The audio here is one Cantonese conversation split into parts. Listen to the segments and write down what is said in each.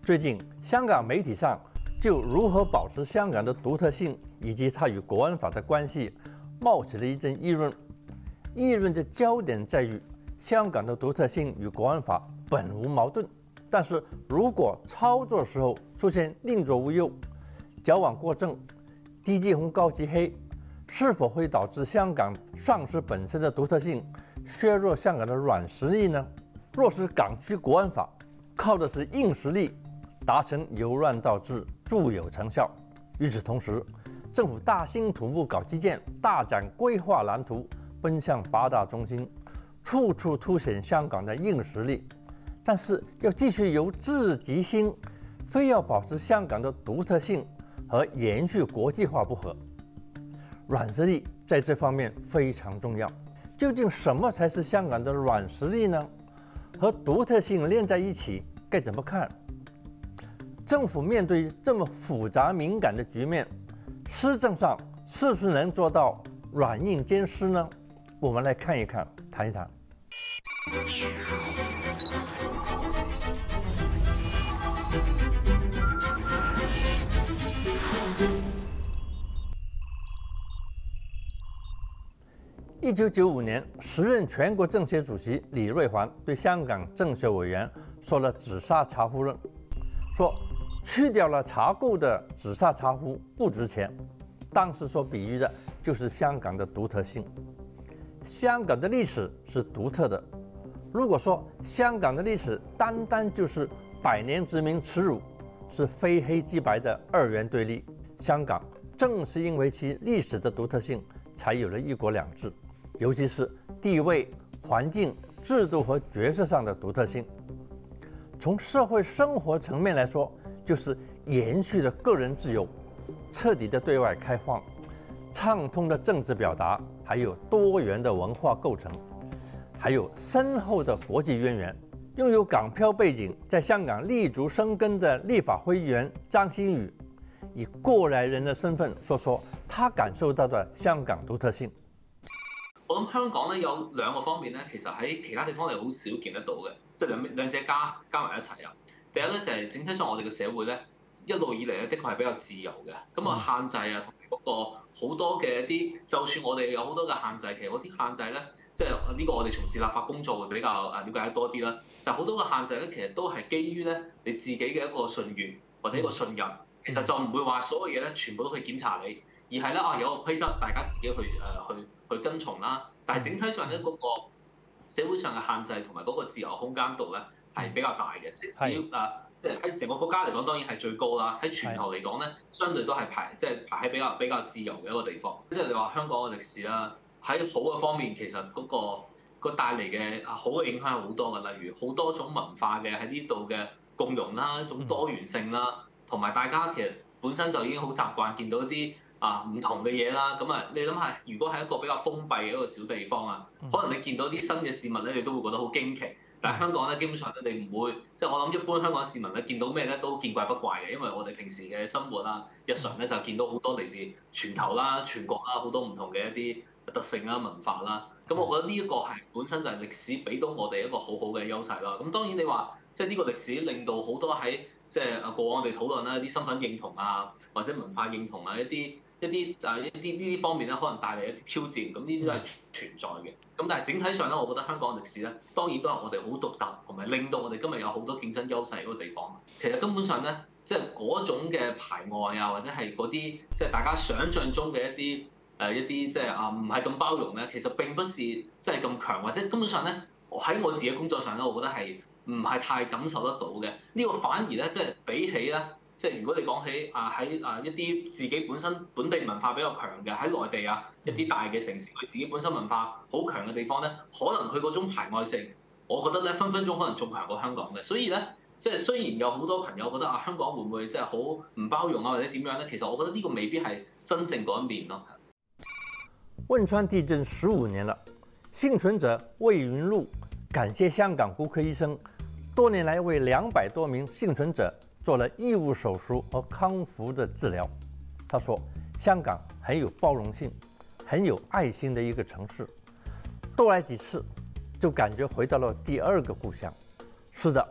最近，香港媒体上就如何保持香港的独特性以及它与国安法的关系，冒起了一阵议论。议论的焦点在于，香港的独特性与国安法本无矛盾，但是如果操作时候出现宁左勿右、矫枉过正、低级红高级黑，是否会导致香港丧失本身的独特性，削弱香港的软实力呢？落实港区国安法，靠的是硬实力，达成由乱到治，助有成效。与此同时，政府大兴土木搞基建，大展规划蓝图，奔向8大中心，处处凸显香港的硬实力。但是要继续由治及兴，非要保持香港的独特性和延续国际化不可。软实力在这方面非常重要。究竟什么才是香港的软实力呢？和独特性连在一起，该怎么看？政府面对这么复杂敏感的局面，施政上是不是能做到软硬兼施呢？我们来看一看，谈一谈。1995年，时任全国政协主席李瑞环对香港政协委员说了紫砂茶壶论，说去掉了茶垢的紫砂茶壶不值钱。当时所比喻的就是香港的独特性。香港的历史是独特的。如果说香港的历史单单就是百年殖民耻辱，是非黑即白的二元对立，香港正是因为其历史的独特性，才有了一国两制，尤其是地位、环境、制度和角色上的独特性。从社会生活层面来说，就是延续了个人自由，彻底的对外开放，畅通的政治表达，还有多元的文化构成，还有深厚的国际渊源。拥有港漂背景，在香港立足生根的立法会议员张欣宇，以过来人的身份说说他感受到的香港獨特性。 我諗香港咧有兩個方面咧，其實喺其他地方你好少見得到嘅，即係兩者加埋一齊啊。第一咧就係整體上我哋嘅社會咧一路以嚟咧，的確係比較自由嘅，咁啊限制啊同埋嗰個好多嘅一啲，就算我哋有好多嘅限制，其實嗰啲限制咧，即係呢個我哋從事立法工作會比較了解得多啲啦。就好多嘅限制咧，其實都係基於咧你自己嘅一個信譽或者一個信任。其實就唔會話所有嘢咧全部都去檢查你，而係咧有個規則，大家自己去跟從啦。但係整體上咧嗰個社會上嘅限制同埋嗰個自由空間度咧係比較大嘅，即使即係喺成個國家嚟講當然係最高啦，喺全球嚟講咧相對都係排喺比較自由嘅一個地方。即係你話香港嘅歷史啦，喺好嘅方面其實嗰個帶嚟嘅好嘅影響係好多嘅，例如好多種文化嘅喺呢度嘅共融啦，一種多元性啦。同埋大家其實本身就已經好習慣見到一啲唔同嘅嘢啦，咁你諗下，如果係一個比較封閉嘅一個小地方啊，可能你見到啲新嘅事物咧，你都會覺得好驚奇。但係香港咧，基本上咧你唔會，即係我諗一般香港市民咧見到咩咧都見怪不怪嘅，因為我哋平時嘅生活啦、日常咧就見到好多嚟自全球啦、全國啦好多唔同嘅一啲特性啦、文化啦。咁我覺得呢一個係本身就係歷史俾到我哋一個好好嘅優勢啦。咁當然你話即係呢個歷史令到好多喺即係過往我哋討論啦，一啲身份認同啊，或者文化認同啊，一啲呢啲方面咧，可能帶嚟一啲挑戰，咁呢啲都係存在嘅。咁但係整體上咧，我覺得香港嘅歷史咧，當然都係我哋好獨特，同埋令到我哋今日有好多競爭優勢嗰個地方。其實根本上咧，即係嗰種嘅排外啊，或者係嗰啲即係大家想像中嘅一啲即係唔係咁包容咧，其實並不是即係咁強，或者根本上咧喺我自己工作上咧，我覺得係唔係太感受得到嘅。呢個反而咧，即係比起咧。即係如果你講起喺一啲自己本身本地文化比較強嘅喺內地一啲大嘅城市，佢自己本身文化好強嘅地方咧，可能佢嗰種排外性，我覺得咧分分鐘可能仲強過香港嘅。所以咧，即係雖然有好多朋友覺得香港會唔會即係好唔包容或者點樣咧，其實我覺得呢個未必係真正嗰一面咯。 汶川地震15年了，幸存者魏云路感謝香港骨科醫生多年來為200多名幸存者做了義務手術和康復的治療。他說：“香港很有包容性，很有愛心的一個城市，多來幾次，就感覺回到了第二個故鄉。”是的，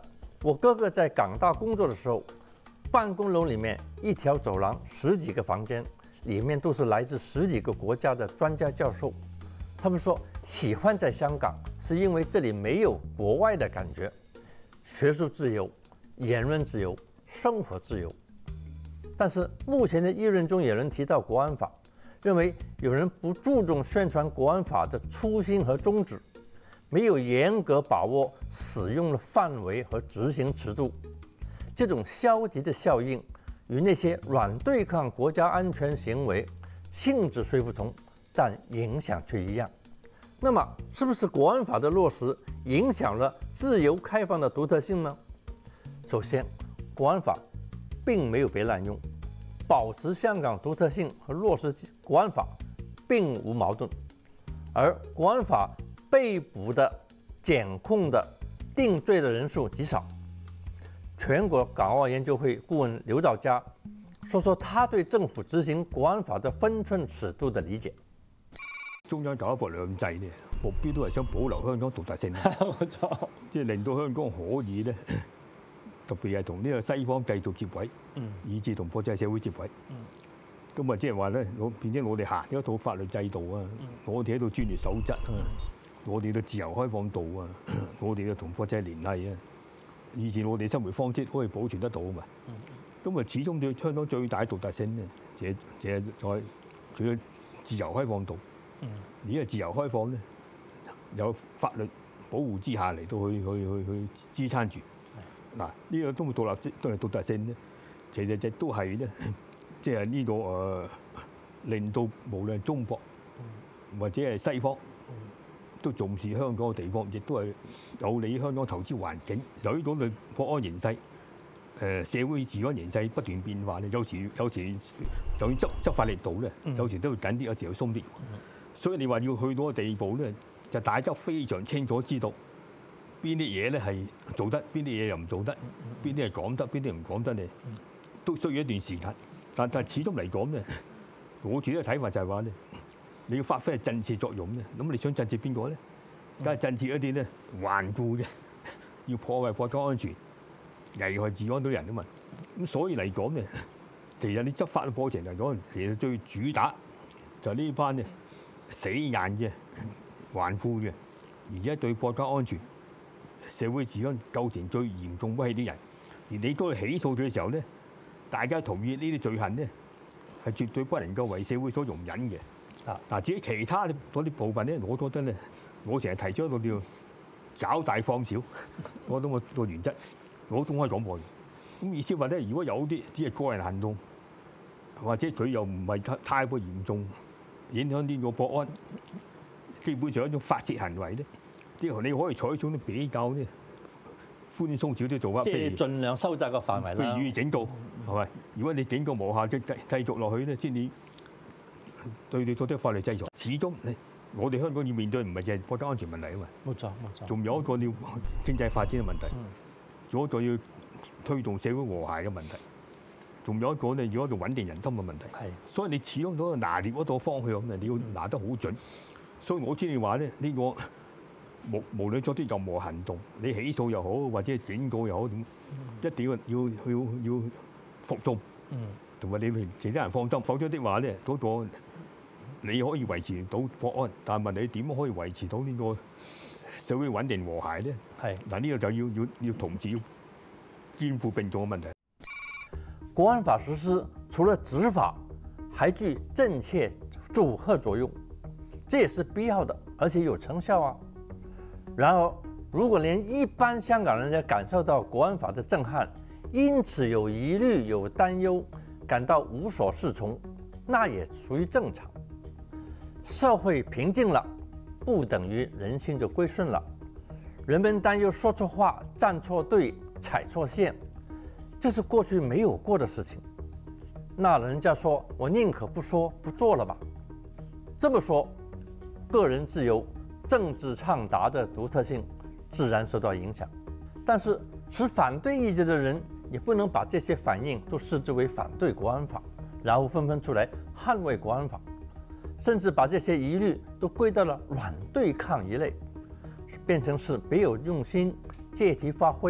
我哥哥在港大工作的时候，办公楼里面一条走廊10几个房间，里面都是来自10几个国家的专家教授。他们说喜欢在香港，是因为这里没有国外的感觉，学术自由、言论自由、生活自由。但是目前的议论中有人提到国安法，认为有人不注重宣传国安法的初心和宗旨，没有严格把握使用的范围和执行尺度。这种消极的效应与那些软对抗国家安全行为性质虽不同，但影响却一样。那么，是不是国安法的落实影响了自由开放的独特性呢？首先，国安法并没有被滥用，保持香港独特性和落实国安法并无矛盾。而国安法被捕的、检控的、定罪的人数极少。全国港澳研究会顾问刘兆佳说他對政府執行國安法嘅分寸尺度嘅理解。 中央搞一國兩制咧，目標都係想保留香港獨特性，冇錯，即係令到香港可以咧，特別係同呢個西方繼續接軌，以至同國際社會接軌。咁啊，即係話咧，變咗我哋行一套法律制度啊，我哋喺度專業守則啊，我哋嘅自由開放度啊，我哋嘅同國際聯繫啊。以前我哋生活方式可以保存得到嘛？咁啊，始終對香港最大獨特性咧，就係仲要自由開放度。而家自由開放咧，有法律保護之下嚟到去支撐住。嗱，呢個都會獨立都係獨特性咧，其實亦都係咧，即係呢個令到無論係中國或者係西方。都重視香港嘅地方，亦都係有利於香港投資環境。由於嗰個國安形勢、社會治安形勢不斷變化咧，有時就要執法力度咧，有時都會緊啲，有時又鬆啲。所以你話要去到個地步咧，就大家非常清楚知道邊啲嘢咧係做得，邊啲嘢又唔做得，邊啲係講得，邊啲唔講得咧，都需要一段時間。但始終嚟講咧，我自己嘅睇法就係話咧。你要發揮係震懾作用咧，咁你想震懾邊個咧？梗係震懾一啲咧頑固嘅，要破壞國家安全、危害治安到人啊嘛。咁所以嚟講咧，其實你執法嘅過程嚟講，其實最主打就係呢班咧死硬嘅、頑固嘅，而且對國家安全、社會治安構成最嚴重威脅啲人。而你當起訴佢嘅時候咧，大家同意呢啲罪行咧係絕對不能夠為社會所容忍嘅。嗱，至於其他嗰啲部分咧，我覺得咧，我成日提出一個叫找大放小嗰種個原則，我公開講過。咁意思話咧，如果有啲只係個人行動，或者佢又唔係太過嚴重，影響呢個國安，基本上一種發泄行為咧，你可以採取啲比較咧寬鬆少啲做法， 即係盡量收窄個範圍啦。 譬如予以警告，係咪？如果你警告無效，繼續落去咧，先至。對你作出法律制裁，始終我哋香港要面對唔係淨係國家安全問題啊嘛。冇錯，仲有一個要經濟發展嘅問題，仲有一個要推動社會和諧嘅問題，仲有一個咧要一個穩定人心嘅問題。係，所以你始終都拿捏嗰個方向咧，你要拿得好準。所以我先至話咧，呢個無論作出任何行動，你起訴又好，或者警告又好，一定要服眾。同埋你其他人放心，否則的話咧，嗰個你可以維持到國安，但係問你點可以維持到呢個社會穩定和諧咧？係嗱，呢個就要同時要肩負並重嘅問題。 國安法實施除了執法，還具震懾阻嚇作用，這也是必要的，而且有成效啊。然而，如果連一般香港人也感受到國安法的震撼，因此有疑慮、有擔憂，感到無所適從，那也屬於正常。社會平靜了，不等於人心就歸順了。人們擔憂說錯話、站錯隊、踩錯線，這是過去沒有過的事情。那人家說我寧可不說不做了吧。這麼說，個人自由、政治暢達的獨特性自然受到影響。但是持反對意見的人也不能把這些反應都視之為反對國安法，然後紛紛出來捍衛國安法，甚至把這些疑慮都歸到了軟對抗一類，變成是別有用心、借題發揮、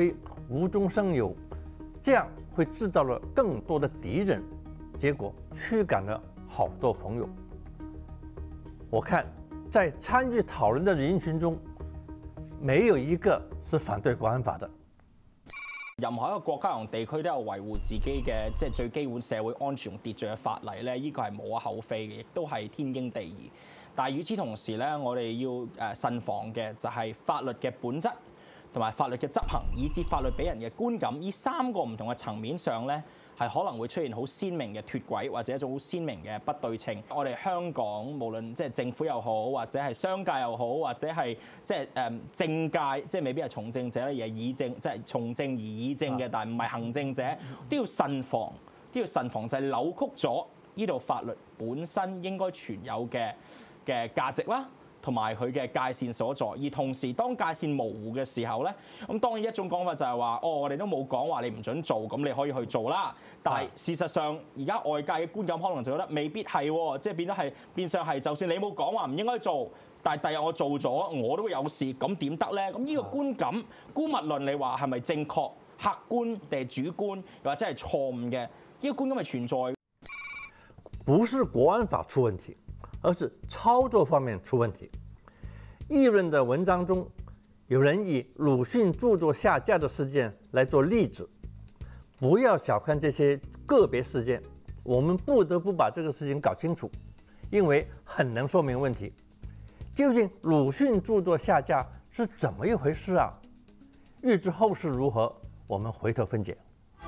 無中生有，这样会制造了更多的敌人，结果驱赶了好多朋友。我看在参与讨论的人群中，没有一个是反對國安法的。 任何一個國家同地區都有維護自己嘅即係最基本社會安全同秩序嘅法例咧，呢個係無可厚非嘅，亦都係天經地義。但係與此同時咧，我哋要慎防嘅就係法律嘅本質同埋法律嘅執行，以至法律俾人嘅觀感，呢三個唔同嘅層面上咧，係可能會出現好鮮明嘅脱軌，或者一種好鮮明嘅不對稱。我哋香港無論即係政府又好，或者係商界又好，或者係即係政界，即係未必係從政者咧，而係議政，即係從政而議政嘅，但係唔係行政者，都要慎防，就係扭曲咗呢度法律本身應該存有嘅價值啦。同埋佢嘅界線所在，而同時當界線模糊嘅時候咧，咁當然一種講法就係話，我哋都冇講話你唔準做，咁你可以去做啦。但係事實上，而家外界嘅觀感可能就覺得未必係喎，即係變相係，就算你冇講話唔應該做，但係第日我做咗，我都會有事，咁點得咧？咁呢個觀感，姑勿論你話係咪正確、客觀定係主觀，又或者係錯誤嘅，呢個觀感係存在。 不是國安法出問題，而是操作方面出問題。議論的文章中，有人以魯迅著作下架的事件來做例子。不要小看這些個別事件，我們不得不把這個事情搞清楚，因為很能說明問題。究竟魯迅著作下架是怎麼一回事啊？預知後事如何，我們回頭分解。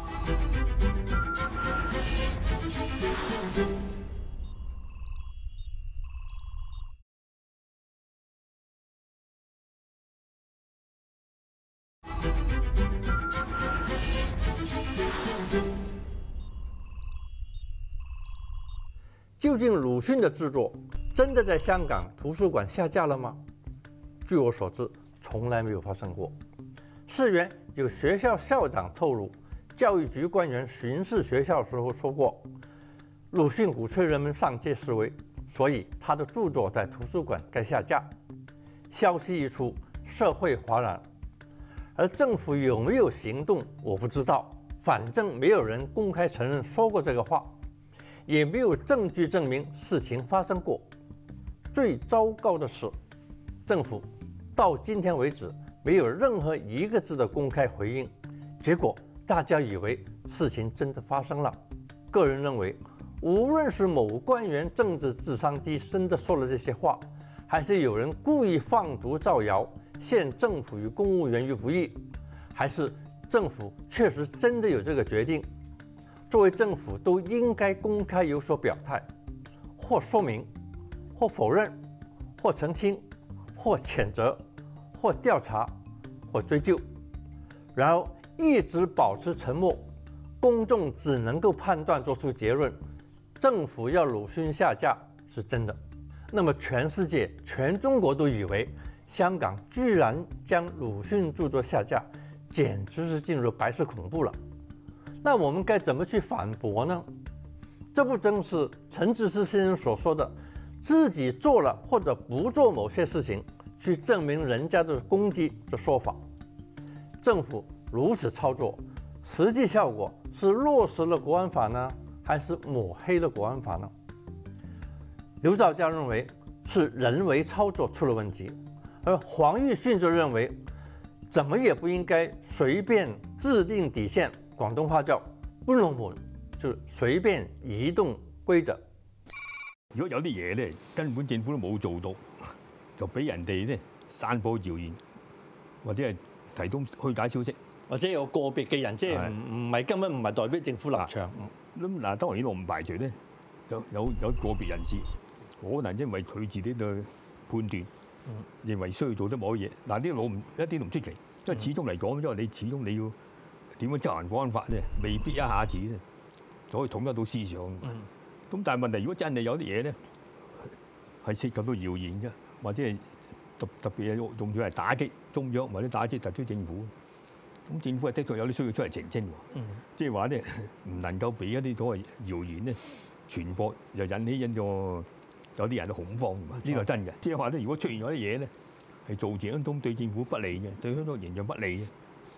究竟魯迅的著作真的在香港圖書館下架了嗎？據我所知，從來沒有發生過。事源有學校校長透露，教育局官員巡視學校時候說過，魯迅鼓吹人們上街示威，所以他的著作在圖書館該下架。消息一出，社會譁然。而政府有沒有行動，我不知道，反正沒有人公開承認說過這個話。也沒有證據證明事情發生過。最糟糕的是，政府到今天為止沒有任何一個字的公開回應，結果大家以為事情真的發生了。個人認為，無論是某官員政治智商低真的說了這些話，還是有人故意放毒造謠，陷政府與公務員於不義，還是政府確實真的有這個決定，作為政府都應該公開有所表態，或說明，或否認，或澄清，或譴責，或調查，或追究。然而一直保持沉默，公眾只能夠判斷作出結論，政府要魯迅下架是真的。那麼全世界、全中國都以為香港居然將魯迅著作下架，簡直是進入白色恐怖了。那我們該怎麼去反駁呢？這不正是陳智思先生所說的，自己做了或者不做某些事情，去證明人家的功績的說法？政府如此操作，實際效果是落實了國安法呢，還是抹黑了國安法呢？劉兆佳認為是人為操作出了問題，而黃玉訓就認為怎麼也不應該隨便制定底線，廣東話叫不能門，就隨便移動規則。 如果有啲嘢咧，根本政府都冇做到，就俾人哋咧散播謠言，或者係提供虛假消息， 或者有個別嘅人即係唔係根本唔係代表政府立場。 咁嗱，當然呢度唔排除咧，有個別人士可能因為佢自己嘅判斷，認為需要做啲某嘢。嗱，呢個我唔一啲都唔出奇，因為始終嚟講，因為你始終你要點樣執行國安法咧，未必一下子咧就可以統一到思想。咁但係問題，如果真係有啲嘢咧係涉及到謠言嘅，或者係特別係用咗嚟打擊中央或者打擊特區政府，咁政府係的確有啲需要出嚟澄清喎。即係話咧唔能夠俾一啲所謂謠言咧傳播，又引起有啲人嘅恐慌。呢個係真嘅。即係話咧，如果出現咗啲嘢咧係造成一種對政府不利嘅、對香港形象不利嘅，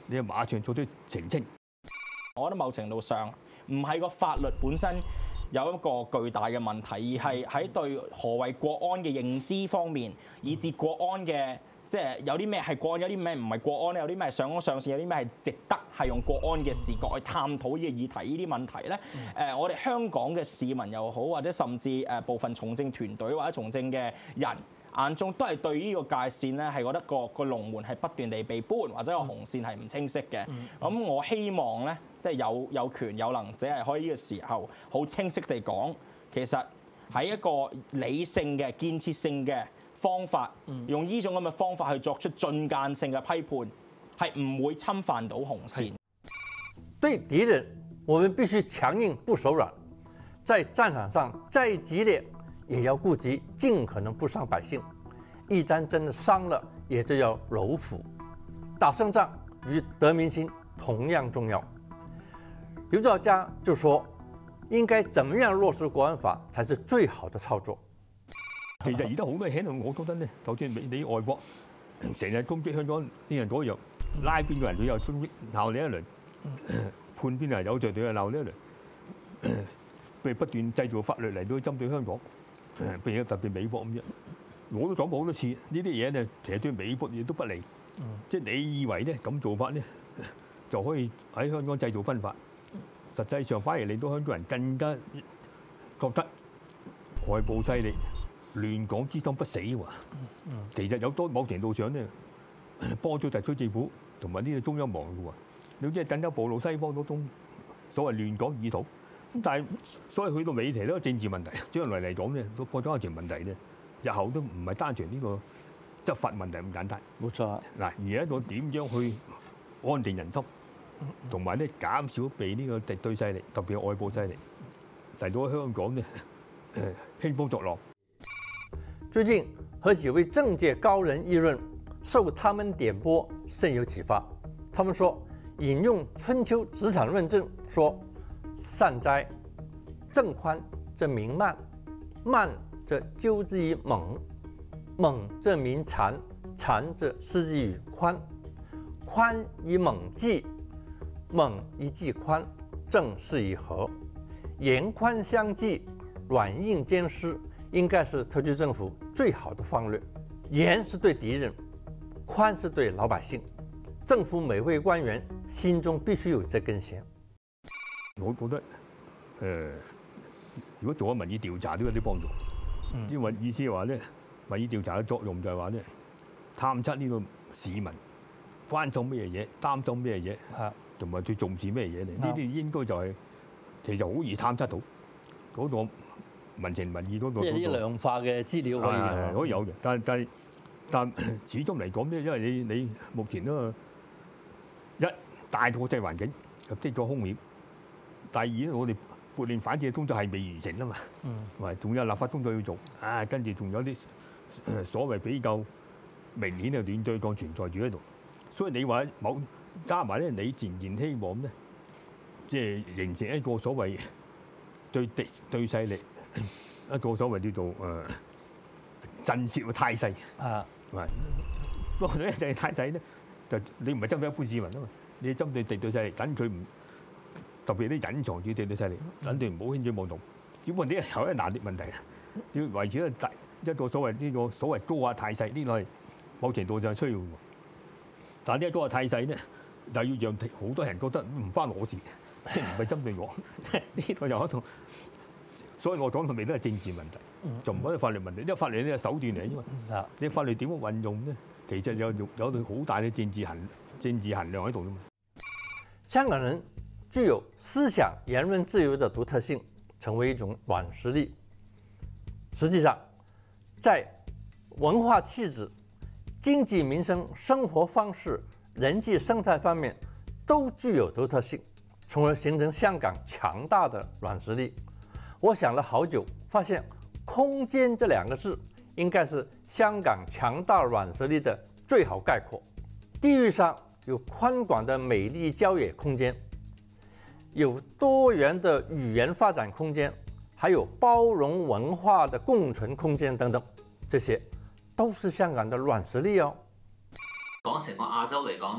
你係馬上做啲澄清。 我覺得某程度上唔係個法律本身有一個巨大嘅問題，而係喺對何謂國安嘅認知方面，以至國安嘅即係有啲咩係國安，有啲咩唔係國安咧，有啲咩係上綱上線，有啲咩係值得係用國安嘅視角去探討呢個議題，呢啲問題咧，我哋香港嘅市民又好，或者甚至部分從政團隊或者從政嘅人眼中都係對呢個界線咧係覺得個龍門係不斷地被搬，或者個紅線係唔清晰嘅。咁我希望咧，即係有權有能者係可以呢個時候好清晰地講，其實喺一個理性嘅建設性嘅方法，用呢種咁嘅方法去作出進諫性嘅批判，係唔會侵犯到紅線。 對敵人，我們必須強硬不手軟，在戰場上再激烈，也要顧及盡可能不傷百姓。一旦真的傷了，也就要柔服。打勝仗與得民心同樣重要。劉兆佳就說，應該怎麼樣落實國安法才是最好的操作。 其實而家好多嘢喺度，我覺得咧，就算你外國成日攻擊香港呢樣嗰樣，拉邊個人佢又衝擊鬧你一輪，判邊個人有罪佢又鬧你一輪，譬如不斷製造法律嚟到針對香港，譬如特別美國咁樣，我都講過好多次，呢啲嘢咧其實對美國亦都不利。即係你以為咧咁做法咧就可以喺香港製造分化，實際上反而令到香港人更加覺得外部勢力亂港之心不死喎。其實有多某程度上咧幫咗特區政府同埋呢個中央忙嘅喎。你即係更加暴露西方嗰種所謂亂港意圖。咁但係所以去到尾期呢個政治問題，將來嚟講咧都國家安全問題咧，日後都唔係單純呢個執法問題咁簡單。 冇錯。嗱， 而係一個點樣去安定人心，同埋咧減少被呢個敵對勢力，特別係外部勢力嚟到香港咧興風作浪。 最近和幾位政界高人議論，受他們點撥甚有啟發。他們說，引用春秋職場論證說，善哉，正寬則民慢，慢則糾之於猛，猛則民殘，殘則失之於寬，寬以猛濟，猛以濟寬，正是以和。嚴寬相濟，軟硬兼施，應該是特區政府最好的方略。嚴是對敵人，寬是對老百姓。政府每位官員心中必須有這根弦。 我覺得如果做咗民意調查都有啲幫助，因為意思係話咧，民意調查嘅作用就係話咧，探測呢個市民關心咩嘢、擔心咩嘢，同埋佢重視咩嘢嚟。呢啲應該就係其實好易探測到嗰個民情民意嗰個。 即係啲量化嘅資料可以有嘅，但始終嚟講咧，因為你目前都一大國際環境入的確兇險。第二咧，我哋撥亂反正嘅工作係未完成啊嘛，係仲有立法工作要做，跟住仲有啲所謂比較明顯嘅亂對抗存在住喺度，所以你話加埋咧，你自然希望咧，即係形成一個所謂對勢力一個所謂叫做震懾嘅態勢，係。不過咧就係態勢咧，就你唔係針對一般市民啊嘛，你係針對敵對勢力，等佢唔。特別啲隱藏住敵對勢力，等佢唔好輕舉妄動。只不過呢係有一難啲問題啊，要維持一個所謂高壓態勢，呢個係某程度上需要嘅。但係呢個高壓態勢咧，就要讓好多人覺得唔關我事，即係唔係針對我。呢個又一種，所以我講到尾都係政治問題，就唔係法律問題。因為法律呢係手段嚟啫嘛。你法律點樣運用咧？其實有對好大嘅政治衡量喺度㗎嘛。 香港人具有思想言論自由的獨特性，成為一種軟實力。實際上，在文化氣質、經濟民生、生活方式、人際生態方面都具有獨特性，從而形成香港強大的軟實力。我想了好久，發現“空間”這兩個字應該是香港強大軟實力的最好概括。地域上有寬廣的美麗郊野空間，有多元的語言發展空間，還有包容文化的共存空間等等，這些都是香港的軟實力哦。 講成個亞洲嚟講咧，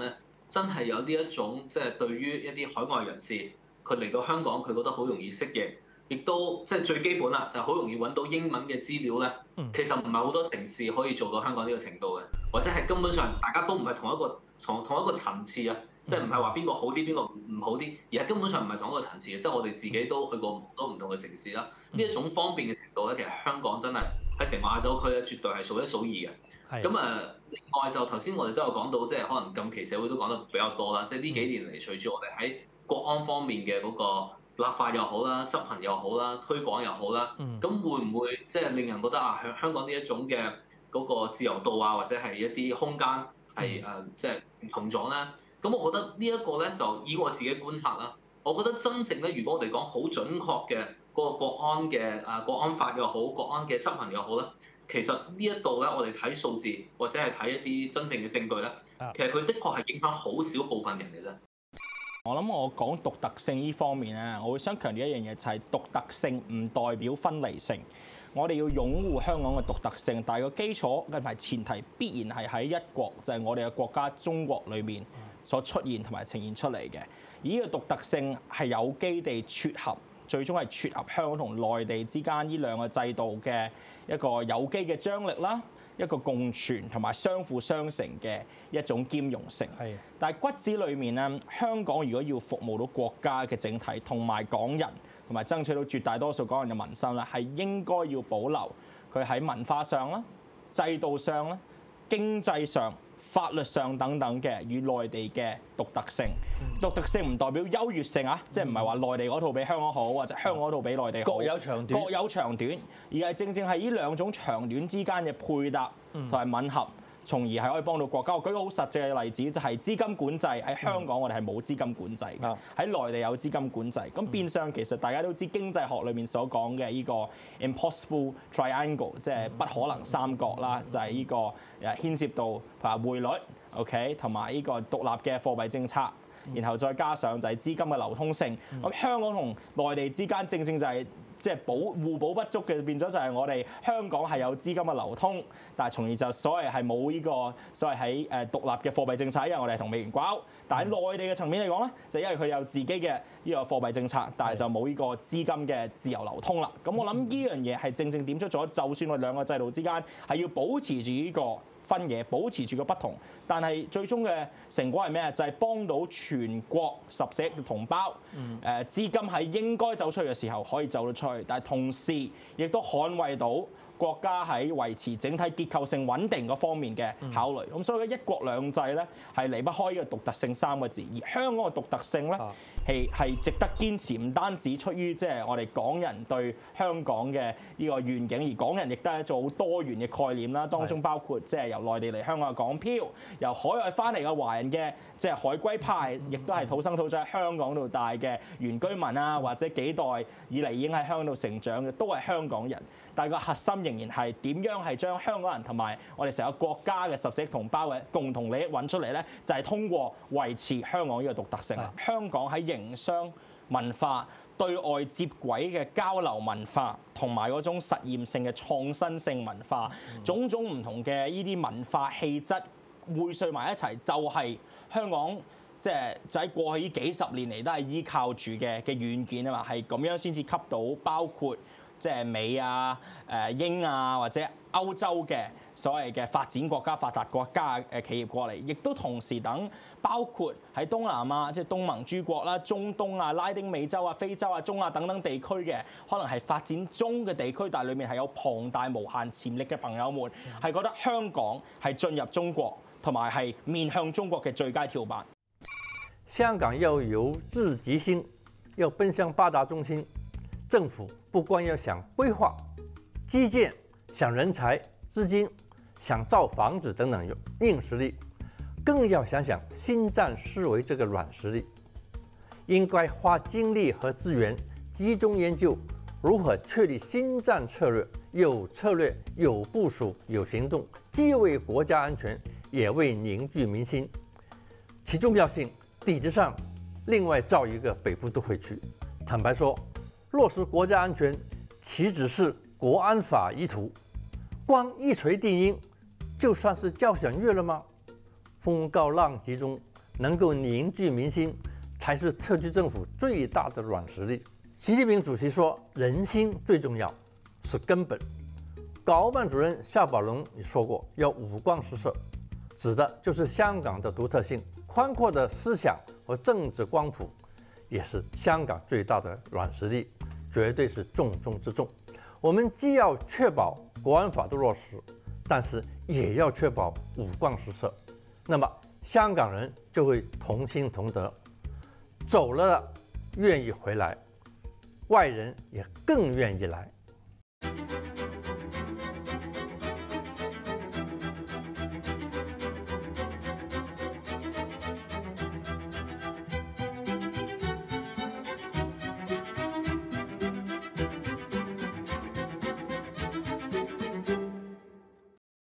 真係有呢一種即係對於一啲海外人士，佢嚟到香港佢覺得好容易適應，亦都即係最基本啦，就係好容易揾到英文嘅資料咧。其實唔係好多城市可以做到香港呢個程度嘅，或者係根本上大家都唔係同一個層次啊，即係唔係話邊個好啲邊個唔好啲，而係根本上唔係同一個層次嘅。即係我哋自己都去過好多唔同嘅城市啦，呢一種方便嘅程度咧，其實香港真係喺成個亞洲區咧，絕對係數一數二嘅。咁另外就頭先我哋都有講到，即係可能近期社會都講得比較多啦，即係呢幾年嚟隨住我哋喺國安方面嘅嗰個立法又好啦、執行又好啦、推廣又好啦，咁會唔會即係令人覺得啊，香港呢一種嘅嗰個自由度啊，或者係一啲空間係即係唔同咗咧？咁我覺得呢一個咧，就以我自己觀察啦，我覺得真正咧，如果我哋講好準確嘅嗰個國安法又好，國安嘅執行又好咧。其實呢一度咧，我哋睇數字或者係睇一啲真正嘅證據咧，其實佢的確係影響好少部分人嘅啫。 我諗我講獨特性呢方面咧，我會想強調一樣嘢，就係獨特性唔代表分離性。我哋要擁護香港嘅獨特性，但係個基礎同埋前提必然係喺一國，就係我哋嘅國家中國裏面所出現同埋呈現出嚟嘅。而呢個獨特性係有機地撮合。最終係撮合香港同內地之間呢兩個制度嘅一個有機嘅張力啦，一個共存同埋相輔相成嘅一種兼容性。係。但係骨子裏面咧，香港如果要服務到國家嘅整體，同埋港人，同埋爭取到絕大多數港人嘅民心咧，係應該要保留佢喺文化上啦、制度上啦、經濟上、法律上等等嘅與內地嘅獨特性，獨特性唔代表優越性啊，即係唔係話內地嗰套比香港好，或者香港嗰套比內地好，各有長短，各有長短，而係正正係呢兩種長短之間嘅配搭同埋吻合。從而係可以幫到國家。我舉個好實際嘅例子，就係資金管制喺香港，我哋係冇資金管制嘅；喺內地有資金管制。咁變相其實大家都知經濟學裏面所講嘅呢個 impossible triangle， 即係不可能三角啦，就係呢個牽涉到譬如匯率 ，OK， 同埋呢個獨立嘅貨幣政策。然後再加上就係資金嘅流通性。咁香港同內地之間正正就係即係互補不足嘅，變咗就係我哋香港係有資金嘅流通，但係從而就所謂係冇呢個所謂喺獨立嘅貨幣政策，因為我哋係同美元掛鈎。但係內地嘅層面嚟講咧，就因為佢有自己嘅呢個貨幣政策，但係就冇呢個資金嘅自由流通啦。咁我諗呢樣嘢係正正點出咗，就算我哋兩個制度之間係要保持住呢個分野，保持住個不同，但係最終嘅成果係咩？就係幫到全國14億嘅同胞，資金喺應該走出去嘅時候可以走得出去，但係同時亦都捍衛到國家喺維持整體結構性穩定嗰方面嘅考慮。咁所以一國兩制咧係離不開呢個獨特性3個字，而香港嘅獨特性咧係值得堅持，唔單止出於即係我哋港人對香港嘅呢個願景，而港人亦都係一種好多元嘅概念啦。當中包括即係由內地嚟香港嘅港漂，由海外翻嚟嘅華人嘅即係海歸派，亦都係土生土長喺香港度大嘅原居民啊，或者幾代以嚟已經喺香港度成長嘅，都係香港人。但係個核心仍然係點樣係將香港人同埋我哋成個國家嘅14億同胞嘅共同利益揾出嚟咧，就係通過維持香港呢個獨特性啦。香港喺營商文化、對外接軌嘅交流文化，同埋嗰種實驗性嘅創新性文化，種種唔同嘅呢啲文化氣質匯聚埋一齊，就係香港即係喺過去呢幾十年嚟都係依靠住嘅軟件啊嘛，係咁樣先至吸到包括即係美啊、英啊或者歐洲嘅所謂嘅發展國家、發達國家嘅企業過嚟，亦都同時等包括喺東南亞，即係東盟諸國啦、中東啊、拉丁美洲啊、非洲啊、中亞等等地區嘅，可能係發展中嘅地區，但係裡面係有龐大無限潛力嘅朋友們，係覺得香港係進入中國同埋係面向中國嘅最佳跳板。 香港要由治及興，要奔向8大中心。政府不光要想規劃、基建、想人才、資金、想造房子等等硬實力，更要想想新戰思維這個軟實力。應該花精力和資源集中研究如何確立新戰策略，有策略、有部署、有行動，既為國家安全，也為凝聚民心。其重要性底子上，另外造一個北部都會區。坦白說，落實國家安全豈只是國安法一途，光一錘定音就算是交響樂了嗎？風高浪急中， 能够凝聚民心，才是特区政府最大的软实力。习近平主席说：“人心最重要，是根本。”港澳办主任夏宝龙也说过，要五光十色，指的就是香港的独特性、宽阔的思想和政治光谱，也是香港最大的软实力，绝对是重中之重。我们既要确保国安法的落实，但是也要确保五光十色，那么香港人就会同心同德，走了愿意回来，外人也更愿意来。